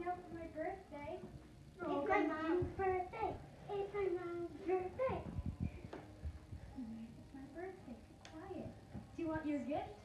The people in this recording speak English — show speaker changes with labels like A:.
A: out for my birthday.
B: Oh,
A: It's my mom's birthday. It's my mom's birthday. It's my birthday. Quiet. Do you want your gift?